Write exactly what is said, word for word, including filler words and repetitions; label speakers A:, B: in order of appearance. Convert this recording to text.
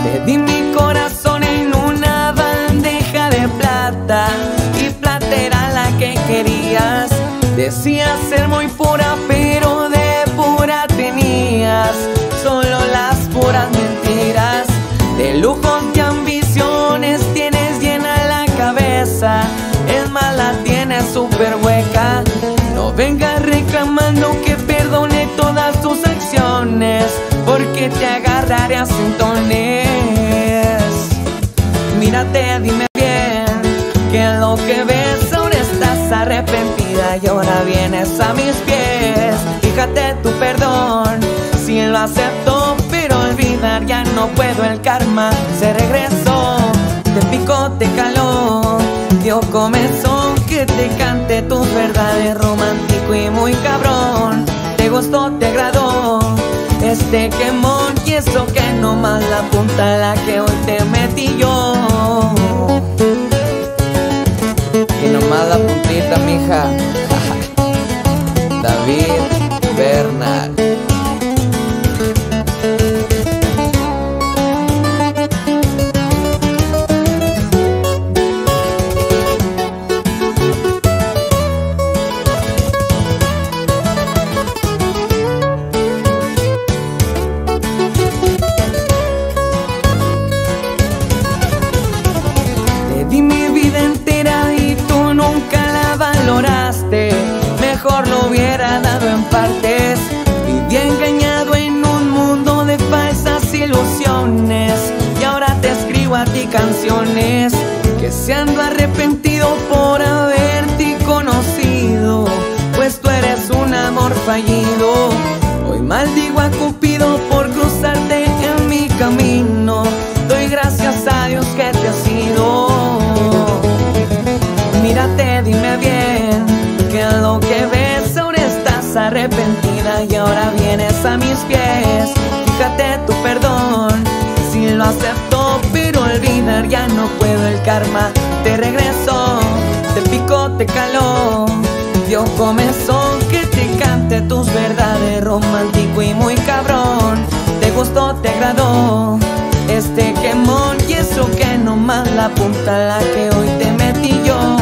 A: Te di mi corazón en una bandeja de plata y plata era la que querías. Decías ser muy pura, pero de pura tenías solo las puras mentiras. De lujos y ambiciones tienes llena la cabeza, es más la tienes súper hueca. No vengas reclamando que perdone todas tus acciones, porque te agarraré a centones. Mírate, dime bien, que lo que ves ahora estás arrepentida y ahora vienes a mis pies. Fíjate tu perdón, si lo acepto, pero olvidar ya no puedo, el karma se regresó. Te picó, te caló, dio comezón, que te cante tus verdades, romántico y muy cabrón. Te gustó, te agradó este quemón, y eso que nomás la punta la que hoy te metí yo.
B: Y nomás la puntita, mija. David Bernal.
A: Di mi vida entera y tú nunca la valoraste. Mejor lo hubiera dado en partes. Viví engañado en un mundo de falsas ilusiones, y ahora te escribo a ti canciones que se ando arrepentido por haberte conocido, pues tú eres un amor fallido. Hoy maldigo a Cupido por cruzarte en mi camino. Doy gracias a Dios que te has ido. Mírate, dime bien, que lo que ves ahora estás arrepentida y ahora vienes a mis pies. Fíjate tu perdón, si lo acepto, pero olvidar ya no puedo, el karma te regresó. Te picó, te caló, dio comezón, que te cante tus verdades, romántico y muy cabrón. Te gustó, te agradó este quemón, y eso que nomás la punta la que hoy te metí yo.